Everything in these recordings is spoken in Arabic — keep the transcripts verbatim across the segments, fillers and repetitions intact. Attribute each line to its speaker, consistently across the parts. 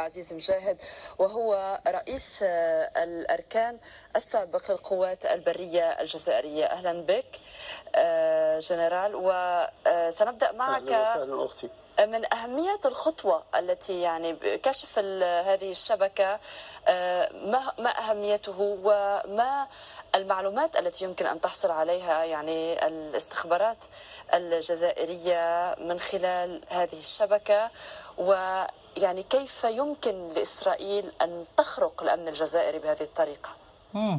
Speaker 1: العزيز مجاهد، وهو رئيس الأركان السابق للقوات البرية الجزائرية. أهلا بك جنرال، وسنبدأ معك.
Speaker 2: أهلا أختي.
Speaker 1: من أهمية الخطوة التي يعني كشف هذه الشبكة، ما أهميته وما المعلومات التي يمكن أن تحصل عليها يعني الاستخبارات الجزائرية من خلال هذه الشبكة، ويعني كيف يمكن لإسرائيل أن تخرق الأمن الجزائري بهذه الطريقة؟
Speaker 2: مم.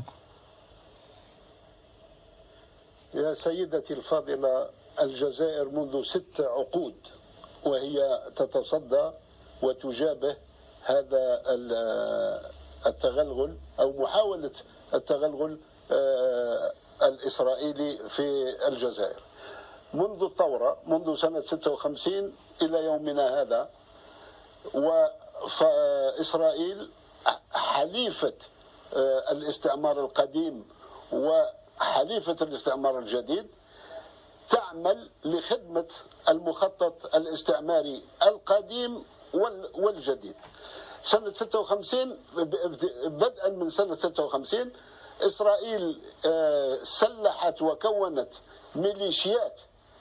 Speaker 2: يا سيدتي الفاضلة، الجزائر منذ ست عقود وهي تتصدى وتجابه هذا التغلغل أو محاولة التغلغل الإسرائيلي في الجزائر منذ الثورة، منذ سنة ستة وخمسين إلى يومنا هذا. وإسرائيل حليفة الاستعمار القديم وحليفة الاستعمار الجديد، تعمل لخدمة المخطط الاستعماري القديم والجديد. سنة ستة وخمسين، بدءا من سنة ستة وخمسين، إسرائيل سلحت وكونت ميليشيات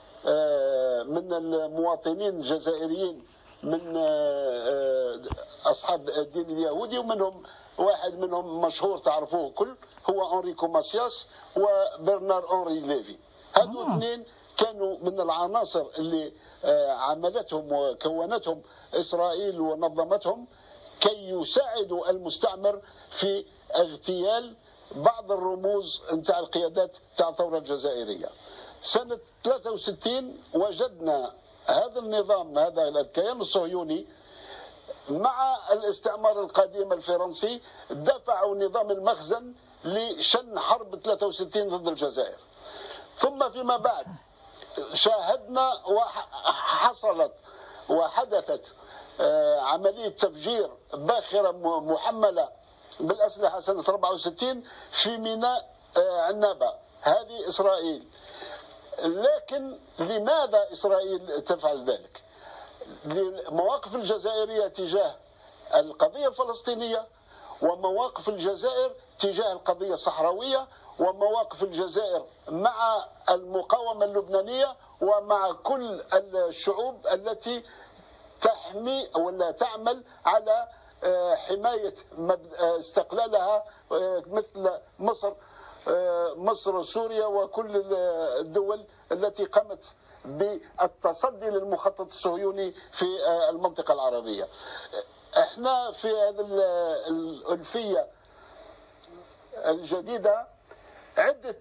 Speaker 2: من المواطنين الجزائريين من أصحاب الدين اليهودي، ومنهم واحد منهم مشهور تعرفوه كل، هو أنريكو ماسياس وبرنار أنري ليفي. هذو اثنين كانوا من العناصر اللي عملتهم وكونتهم إسرائيل ونظمتهم كي يساعدوا المستعمر في اغتيال بعض الرموز نتاع القيادات نتاع الثورة الجزائرية. سنة ثلاثة وستين وجدنا هذا النظام، هذا الكيان الصهيوني مع الاستعمار القديم الفرنسي دفعوا نظام المخزن لشن حرب ثلاثة وستين ضد الجزائر. ثم فيما بعد شاهدنا وحصلت وحدثت عملية تفجير باخرة محملة بالأسلحة سنة أربعة وستين في ميناء عنابة، هذه إسرائيل. لكن لماذا إسرائيل تفعل ذلك؟ لمواقف الجزائرية تجاه القضية الفلسطينية، ومواقف الجزائر تجاه القضية الصحراوية، ومواقف الجزائر مع المقاومة اللبنانية ومع كل الشعوب التي تحمي ولا تعمل على حماية استقلالها، مثل مصر مصر وسوريا وكل الدول التي قامت بالتصدي للمخطط الصهيوني في المنطقة العربية. احنا في هذه الألفية الجديدة عدة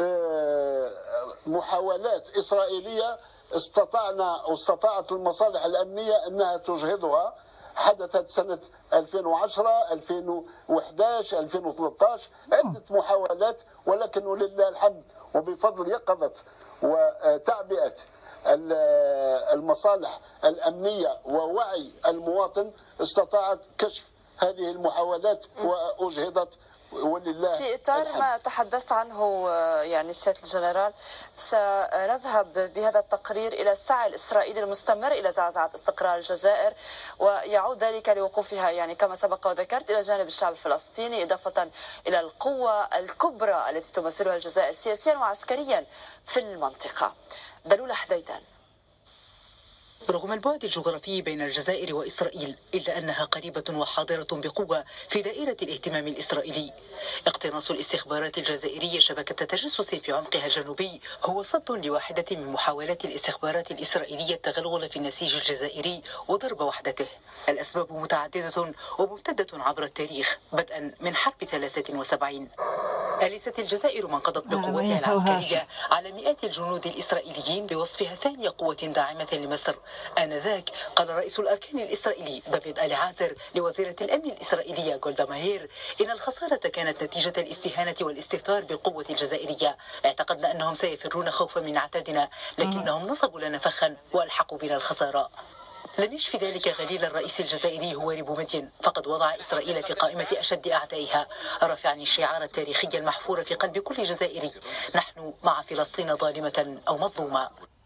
Speaker 2: محاولات إسرائيلية استطعنا واستطاعت المصالح الأمنية أنها تجهضها. حدثت سنة ألفين وعشرة، ألفين وأحد عشر، ألفين وثلاثة عشر عدة محاولات، ولكن ولله الحمد وبفضل يقظة وتعبئة المصالح الأمنية ووعي المواطن استطاعت كشف هذه المحاولات وأجهضت ولله.
Speaker 1: في إطار الحمد. ما تحدثت عنه يعني سيادة الجنرال، سنذهب بهذا التقرير إلى السعي الإسرائيلي المستمر إلى زعزعة استقرار الجزائر، ويعود ذلك لوقوفها يعني كما سبق وذكرت إلى جانب الشعب الفلسطيني، إضافة إلى القوة الكبرى التي تمثلها الجزائر سياسيا وعسكريا في المنطقة. دلولة حديدان.
Speaker 3: رغم البعد الجغرافي بين الجزائر وإسرائيل، إلا أنها قريبة وحاضرة بقوة في دائرة الاهتمام الإسرائيلي. اقتناص الاستخبارات الجزائرية شبكة تجسس في عمقها الجنوبي هو صد لواحدة من محاولات الاستخبارات الإسرائيلية التغلغل في النسيج الجزائري وضرب وحدته. الأسباب متعددة وممتدة عبر التاريخ، بدءا من حرب ثلاثة وسبعين. أليست الجزائر من قضت بقوتها العسكرية على مئات الجنود الإسرائيليين بوصفها ثانية قوة داعمة لمصر. آنذاك قال رئيس الأركان الإسرائيلي دافيد أليعازر لوزيرة الأمن الإسرائيلية غولدا ماهير إن الخسارة كانت نتيجة الاستهانة والاستهتار بالقوة الجزائرية. اعتقدنا أنهم سيفرون خوفا من عتادنا، لكنهم نصبوا لنا فخا وألحقوا بنا الخسارة. لم يشفي ذلك غليل الرئيس الجزائري هواري بومدين، فقد وضع إسرائيل في قائمة أشد أعدائها، رافعا الشعار التاريخي المحفور في قلب كل جزائري: نحن مع فلسطين ظالمة أو مظلومة.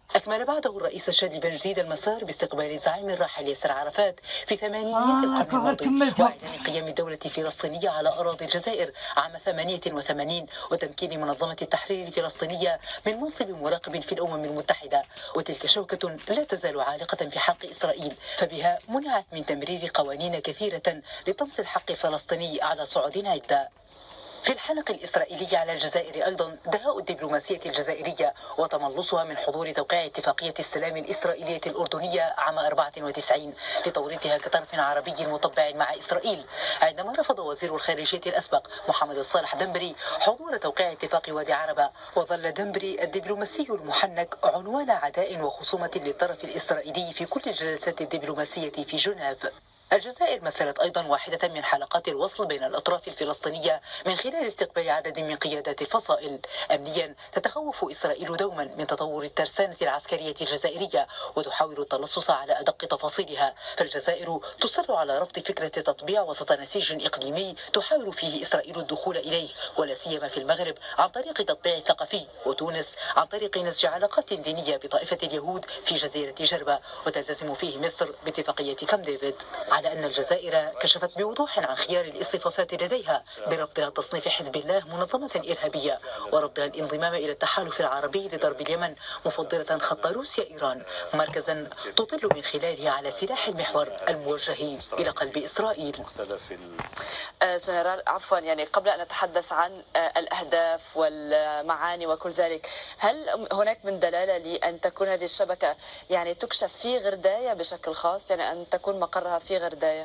Speaker 3: أكمل بعده الرئيس الشادي بن جديد المسار باستقبال الزعيم الراحل ياسر عرفات في ثمانينيات القرن الماضي وإعلان قيام الدولة الفلسطينية على أراضي الجزائر عام ثمانية وثمانين وتمكين منظمة التحرير الفلسطينية من منصب مراقب في الأمم المتحدة. وتلك شوكة لا تزال عالقة في حق إسرائيل، فبها منعت من تمرير قوانين كثيرة لطمس الحق الفلسطيني على صعود عدة. في الحلقة الإسرائيلية على الجزائر أيضا دهاء الدبلوماسية الجزائرية وتملصها من حضور توقيع اتفاقية السلام الإسرائيلية الأردنية عام أربعة وتسعين لتوريطها كطرف عربي مطبع مع إسرائيل، عندما رفض وزير الخارجية الأسبق محمد الصالح دنبري حضور توقيع اتفاق وادي عربة. وظل دنبري الدبلوماسي المحنك عنوان عداء وخصومة للطرف الإسرائيلي في كل الجلسات الدبلوماسية في جنيف. الجزائر مثلت أيضا واحدة من حلقات الوصل بين الأطراف الفلسطينية من خلال استقبال عدد من قيادات الفصائل. أمنيا تتخوف إسرائيل دوما من تطور الترسانة العسكرية الجزائرية وتحاول التلصص على أدق تفاصيلها، فالجزائر تصر على رفض فكرة تطبيع وسط نسيج إقليمي تحاول فيه إسرائيل الدخول إليه، ولا سيما في المغرب عن طريق تطبيع الثقافي، وتونس عن طريق نسج علاقات دينية بطائفة اليهود في جزيرة جربة، وتلتزم فيه مصر باتفاقية كامب ديفيد. على أن الجزائر كشفت بوضوح عن خيار الاصطفافات لديها برفضها تصنيف حزب الله منظمة إرهابية ورفضها الانضمام إلى التحالف العربي لضرب اليمن، مفضلة خط روسيا إيران مركزا تطل من خلاله على سلاح المحور الموجه إلى قلب إسرائيل.
Speaker 1: جنرال عفوا، يعني قبل أن نتحدث عن الأهداف والمعاني وكل ذلك، هل هناك من دلالة لأن تكون هذه الشبكة يعني تكشف في غرداية بشكل خاص، يعني أن تكون مقرها في غرداية؟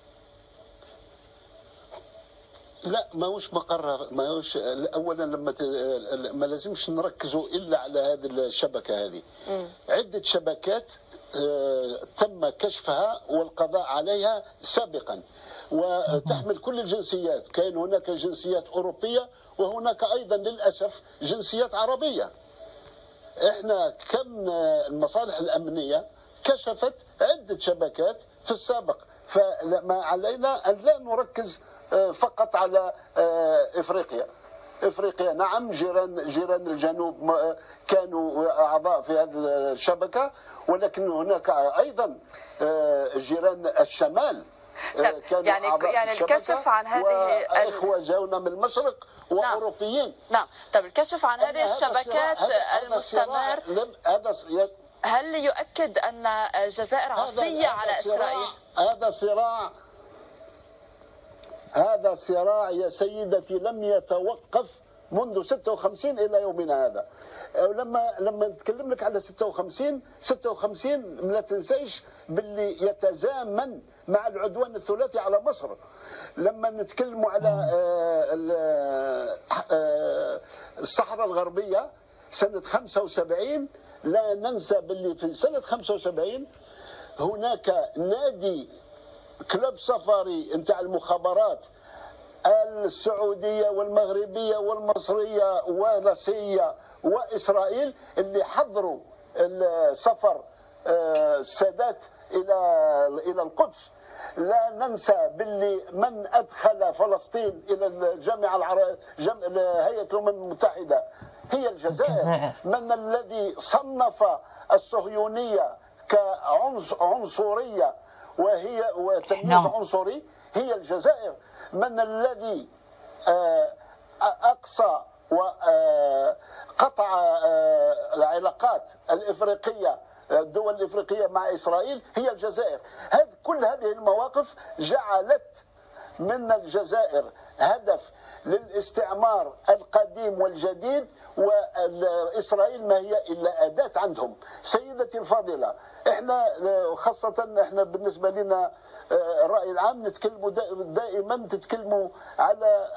Speaker 2: لا، ما هوش مقرر، ما هوش. اولا لما ت... ما لازمش نركزوا الا على هذه الشبكه هذه. م. عده شبكات تم كشفها والقضاء عليها سابقا وتحمل كل الجنسيات. كان هناك جنسيات اوروبيه وهناك ايضا للاسف جنسيات عربيه. احنا كم المصالح الامنيه كشفت عده شبكات في السابق، فما علينا ان لا نركز فقط على افريقيا. افريقيا نعم، جيران جيران الجنوب كانوا اعضاء في هذه الشبكه، ولكن هناك ايضا جيران الشمال كانوا
Speaker 1: يعني
Speaker 2: اعضاء
Speaker 1: يعني
Speaker 2: في
Speaker 1: الكشف عن هذه
Speaker 2: اخوه جاونا من المشرق واوروبيين.
Speaker 1: نعم، طيب الكشف عن هذه الشبكات المستمر
Speaker 2: هذا
Speaker 1: هل يؤكد ان الجزائر عصيه على اسرائيل؟
Speaker 2: هذا صراع هذا صراع يا سيدتي لم يتوقف منذ ستة وخمسين الى يومنا هذا. لما لما نتكلم لك على ستة وخمسين ستة وخمسين لا تنسيش باللي يتزامن مع العدوان الثلاثي على مصر. لما نتكلموا على الصحراء الغربيه سنه خمسة وسبعين، لا ننسى باللي في سنه خمسة وسبعين هناك نادي كلوب سفاري نتاع المخابرات السعوديه والمغربيه والمصريه والروسيه واسرائيل اللي حضروا السفر السادات الى الى القدس. لا ننسى باللي من ادخل فلسطين الى الجامعه العربيه هيئه الامم المتحده هي الجزائر. من الذي صنف الصهيونيه كعنصريه وهي وتمييز عنصري هي الجزائر. من الذي اقصى وقطع العلاقات الافريقيه الدول الافريقيه مع اسرائيل هي الجزائر. هذه كل هذه المواقف جعلت من الجزائر هدف للاستعمار القديم والجديد، واسرائيل ما هي الا اداه عندهم. سيدتي الفاضله، احنا خاصه احنا بالنسبه لنا الراي العام نتكلموا دائما تتكلموا على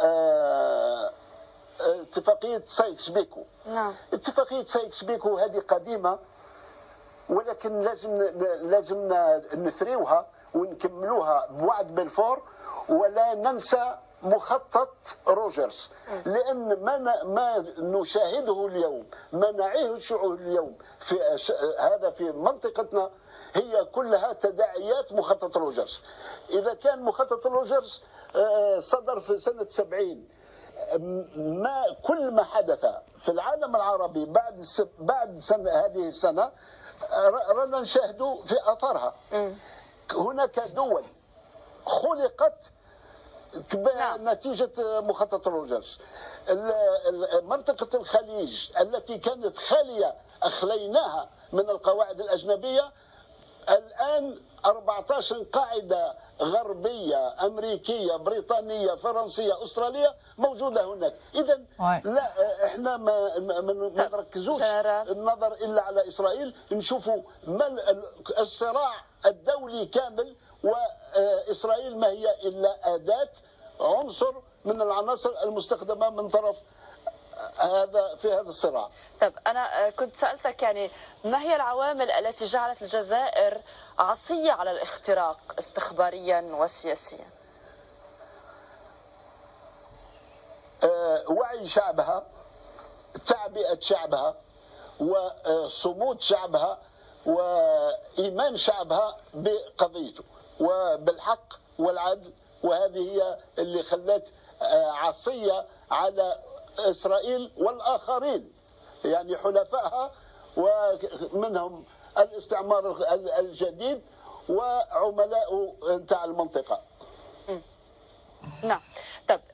Speaker 2: اتفاقيه سايكس بيكو.
Speaker 1: نعم.
Speaker 2: اتفاقيه سايكس بيكو هذه قديمه، ولكن لازم لازم نثريوها ونكملوها بوعد بلفور، ولا ننسى مخطط روجرز، لان ما ما نشاهده اليوم ما نعيشه اليوم في هذا في منطقتنا هي كلها تداعيات مخطط روجرز. اذا كان مخطط روجرز صدر في سنه سبعين ما كل ما حدث في العالم العربي بعد بعد سنة هذه السنة رانا نشاهدوا في اثرها. هناك دول خلقت نتيجة مخطط روجرز. منطقة الخليج التي كانت خالية أخليناها من القواعد الأجنبية، الآن أربعة عشر قاعدة غربية أمريكية بريطانية فرنسية أسترالية موجودة هناك. إذا لا احنا ما ما نركزوش النظر إلا على إسرائيل، نشوفوا الصراع الدولي كامل، وإسرائيل ما هي إلا أداة عنصر من العناصر المستخدمة من طرف هذا في هذا الصراع.
Speaker 1: طب أنا كنت سألتك يعني ما هي العوامل التي جعلت الجزائر عصية على الاختراق استخباريا وسياسيا؟
Speaker 2: أه وعي شعبها، تعبئة شعبها، وصمود شعبها، وإيمان شعبها بقضيته وبالحق والعدل، وهذه هي اللي خلت عصية على إسرائيل والآخرين يعني حلفائها، ومنهم الاستعمار الجديد وعملاء نتاع المنطقة.
Speaker 1: نعم. طب